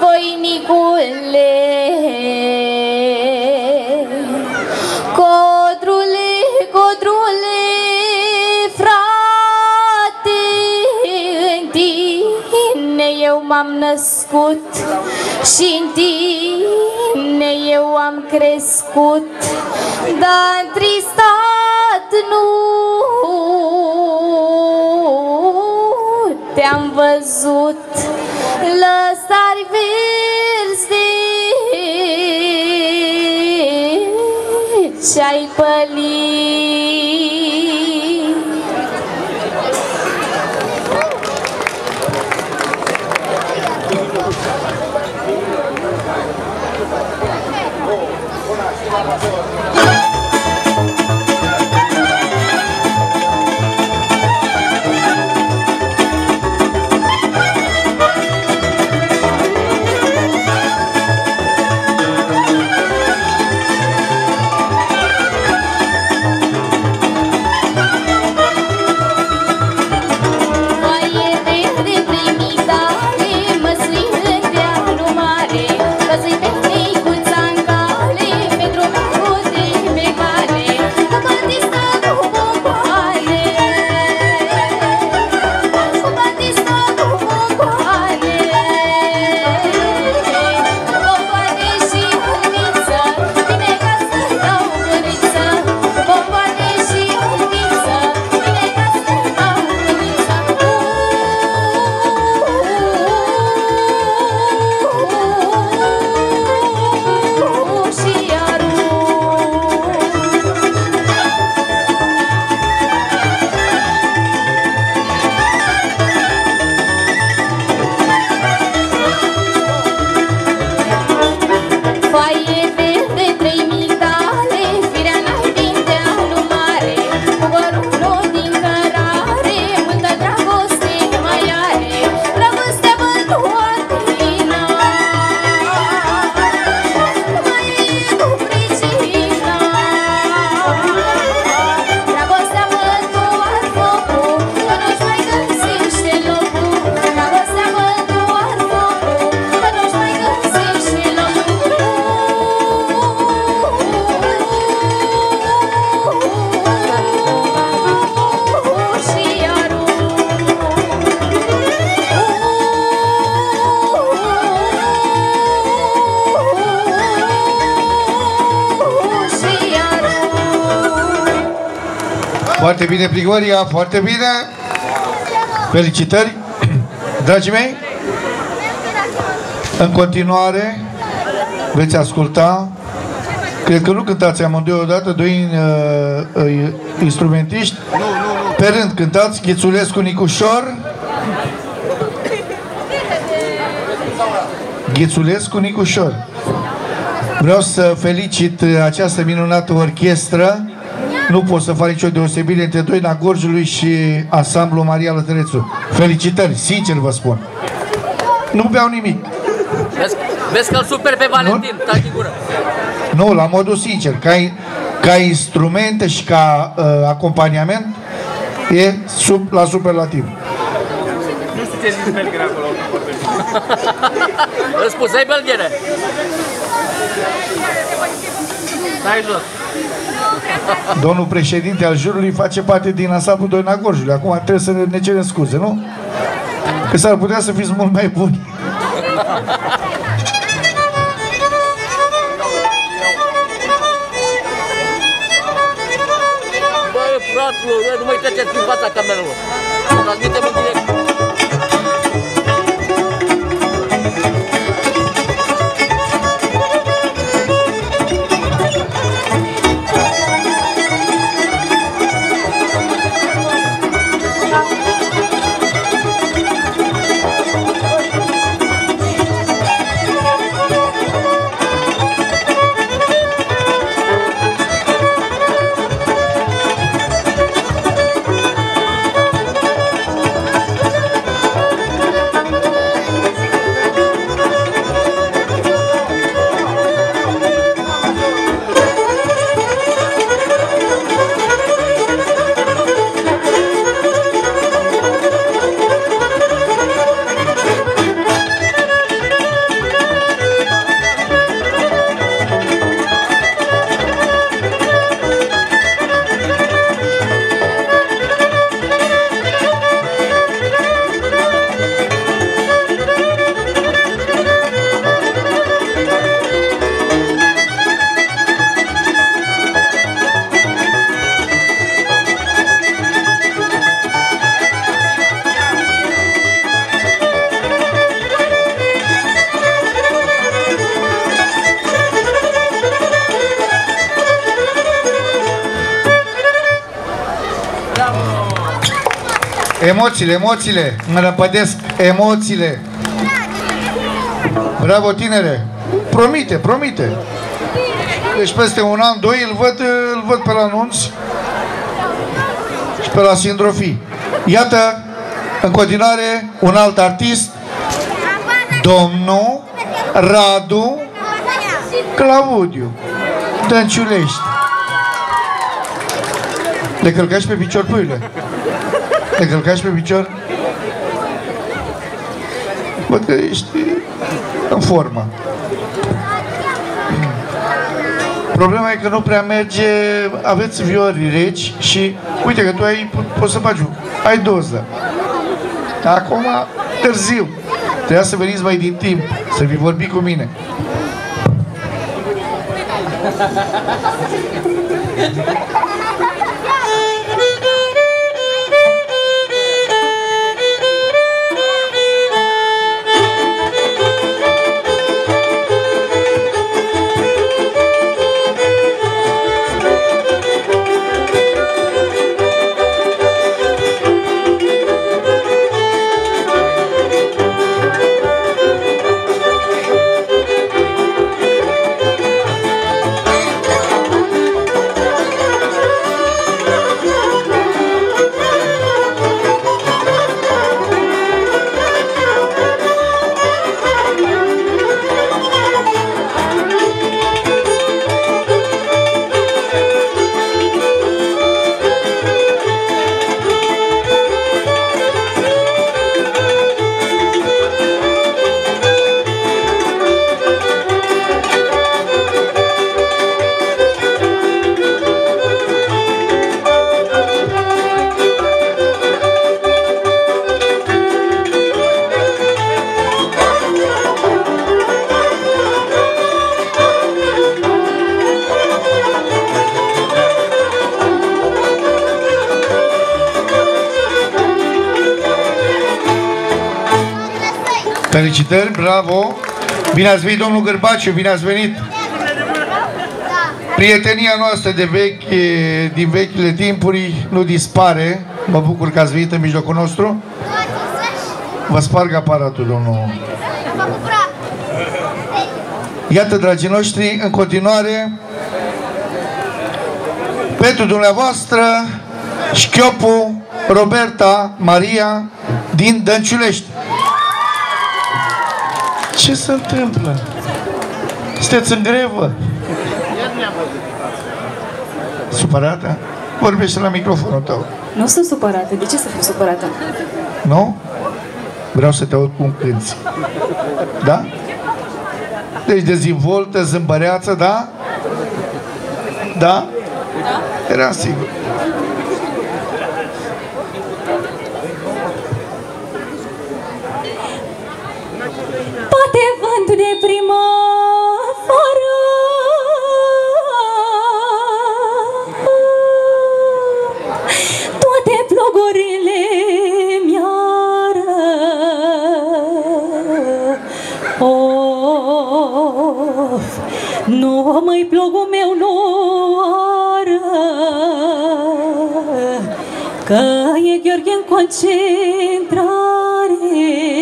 voinicule, codrule, codrule, frate, în tine eu m-am născut și în tine eu am crescut, dar întristat nu te-am văzut. Lăsari verzi ce-ai pălit. Foarte bine, Prigoria, foarte bine. Felicitări, dragii mei. În continuare, veți asculta. Cred că nu cântați amândoi odată, doi instrumentiști. Pe rând cântați Ghițulescu Nicușor. Ghițulescu Nicușor. Vreau să felicit această minunată orchestră. Nu pot să fac nicio deosebire între Doina Gorjului și ansamblu Maria Lătărețu. Felicitări, sincer vă spun. Nu beau nimic. Vezi că-l super pe Valentin, taci din gură. Nu, la modul sincer, ca instrumente și ca acompaniament, e la superlativ. Nu știu ce zici Belghere acolo. Îți spusei Belghere. Stai jos. Domnul președinte al jurului face parte din ansamblu Doina Gorjului. Acum trebuie să ne cerem scuze, nu? Că s-ar putea să fiți mult mai buni. Băi, fraților, nu mai treceți prin fața camerelor. Să transmitem în direct. Emoțiile, emoțiile, mă răpădesc, emoțiile. Bravo, tinere. Promite, promite. Deci peste un an, doi, îl văd pe la anunț și pe la sindrofii. Iată, în continuare, un alt artist, domnul Radu Claudiu Dănciulești. Le călcași pe picior, puiule? Le călcași pe picior? Văd că ești în formă. Problema e că nu prea merge, aveți viori reci și uite că tu poți să faci, ai doză. Acum, târziu. Trebuia să veniți mai din timp, să vi vorbi cu mine. Felicitări, bravo! Bine ați venit, domnul Gărbaciu, bine ați venit! Prietenia noastră de din vechile timpuri nu dispare. Mă bucur că ați venit în mijlocul nostru. Vă sparg aparatul, domnul. Iată, dragii noștri, în continuare, pentru dumneavoastră, Șchiopu Roberta Maria din Dănciulești. Ce se întâmplă? Sunteți în grevă? Supărată? Vorbește la microfonul tău. Nu sunt supărată. De ce să fiu supărată? Nu? Vreau să te aud cum cânti. Da? Deci dezvoltă, zâmbăreață, da? Da? Era sigur. Poate vântul de primăvară toate plogurile mi-ară. Of, nu măi, plogul meu nu ară, că e Gheorghe în concentrare.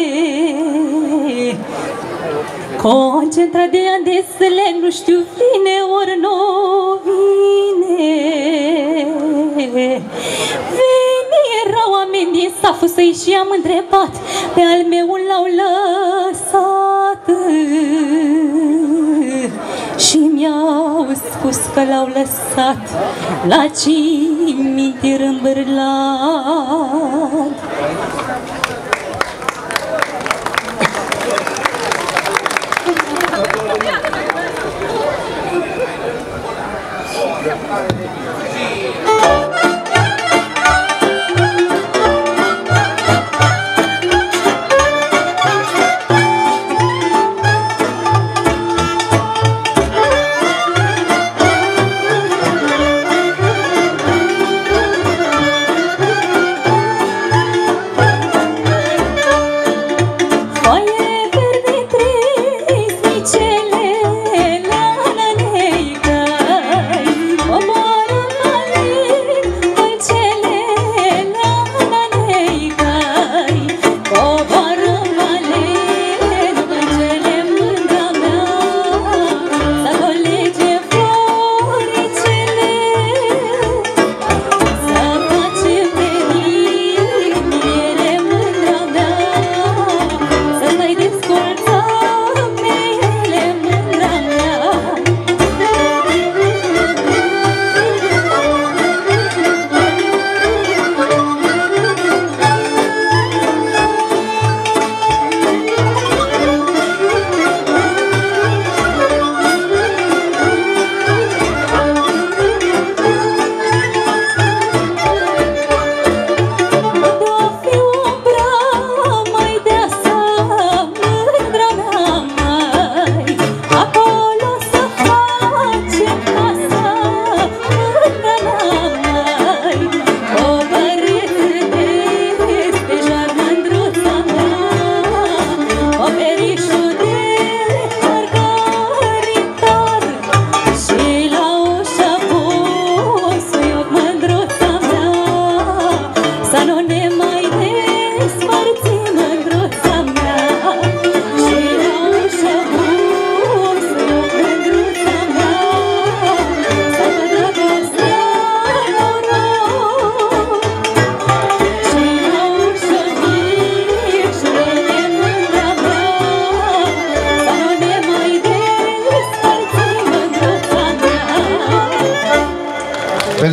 Concentrat de ani de zile, nu știu vine ori nu vine. Venirau oameni din saful să-i și am întrebat, pe al meu l-au lăsat și mi-au spus că l-au lăsat la cimitir în Bârlad.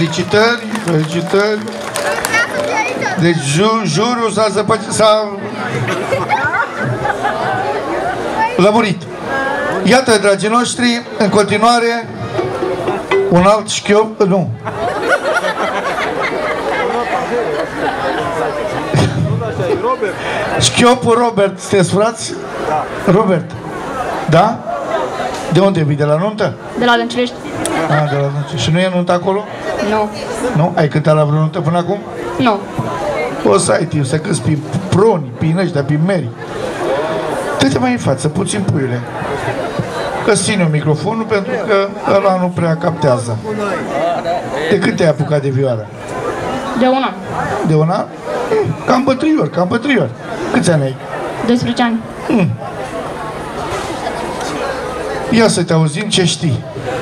Felicitări, felicitări. Deci jurul s-a lămurit. Iată, dragii noștri, în continuare, un alt șchiop, nu. Șchiopul Robert, sunteți frați? Da. Robert, da? De unde vii? De la nuntă? De la Dănciliști. Ah, de la nuntă. Și nu e nuntă acolo? Nu. Nu? Ai cântat la vreo nuntă până acum? Nu. O să ai timp să cânti pe proni, pe ăștia, pe meri. Dă-te mai în față, puțin puiule. Că ține microfonul pentru că ăla nu prea captează. De cât te-ai apucat de vioară? De un an. De un an? Cam bătrâior, cam bătrâior. Câți ani ai? 12 ani. Ia să te auzim ce știi.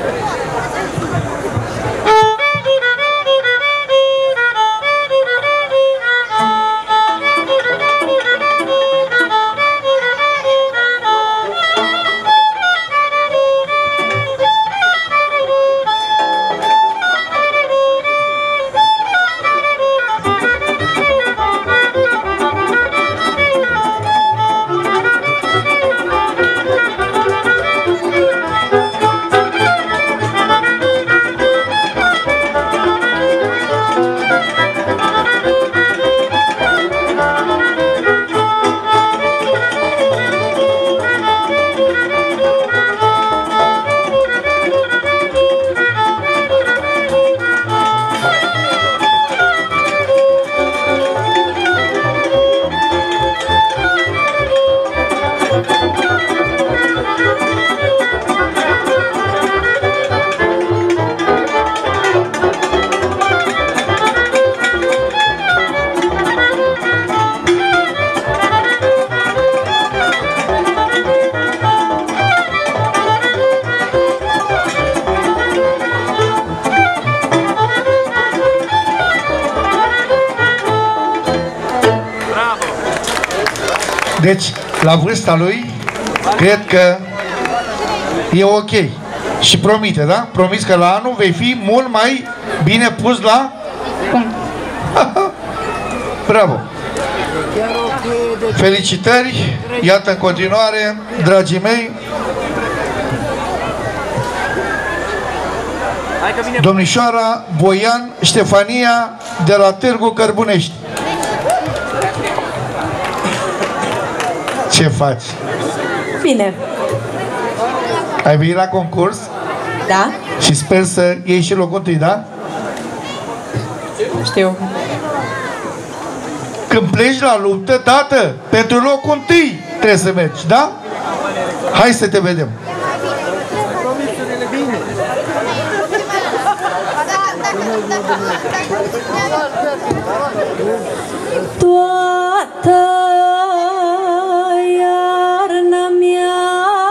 Deci, la vârsta lui, cred că e ok. Și promite, da? Promis că la anul vei fi mult mai bine pus la... Bravo! Felicitări! Iată în continuare, dragii mei, domnișoara Boian Ștefania de la Târgu Cărbunești. Ce faci? Bine. Ai venit la concurs? Da. Și sper să iei și locul întâi, da? Știu. Când pleci la luptă, tată, pentru locul întâi trebuie să mergi, da? Hai să te vedem. Toată iarna mea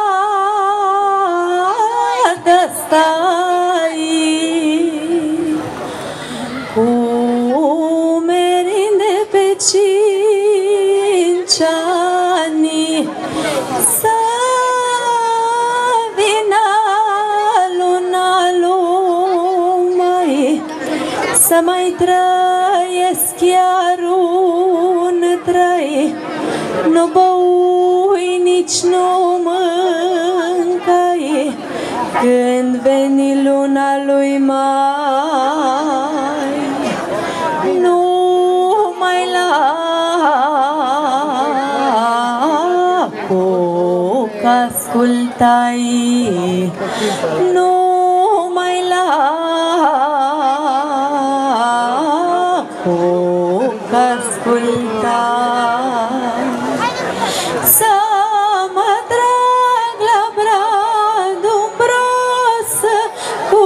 de stai cu merinde pe 5 ani să vină luna lumii să mai trăiesc chiar un trai, nu băui, nici nu mâncai, când veni luna lui mai, nu mai lacu că ascultai, nu mai lacu că ascultai, să mă trag la brad umbros cu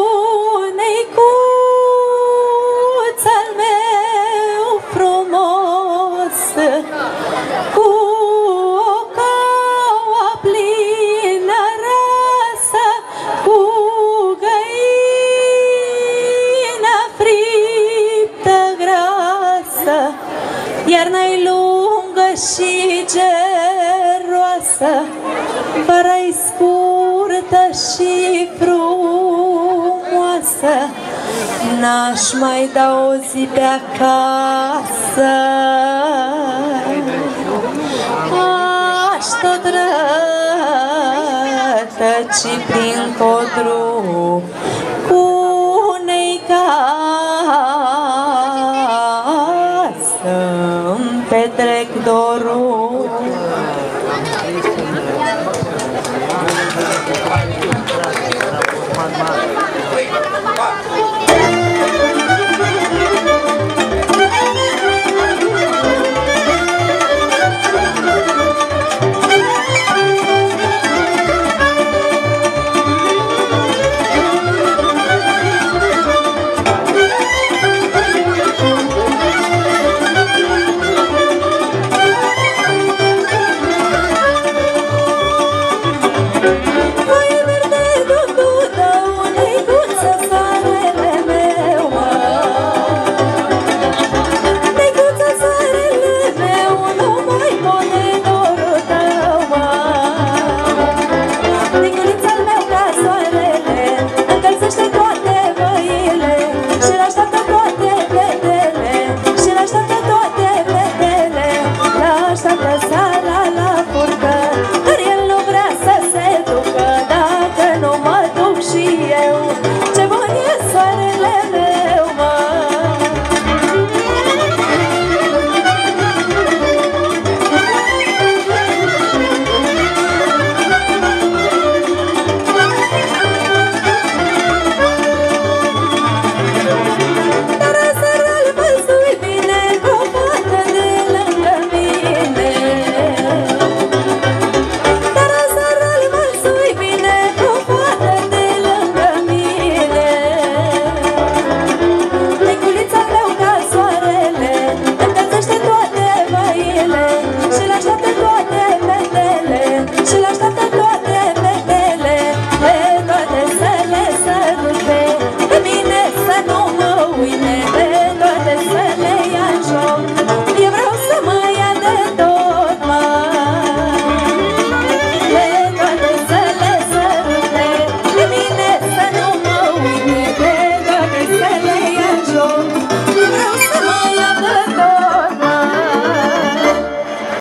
neicuț al meu frumos, cu o caua plină rasă, cu găina friptă grasă, iarna-i lungă și geroasă, vara-i scurtă și frumoasă, N-aș mai da o zi pe acasă, aș tot rătăci prin codru cu unei casă-mi petrec dorul.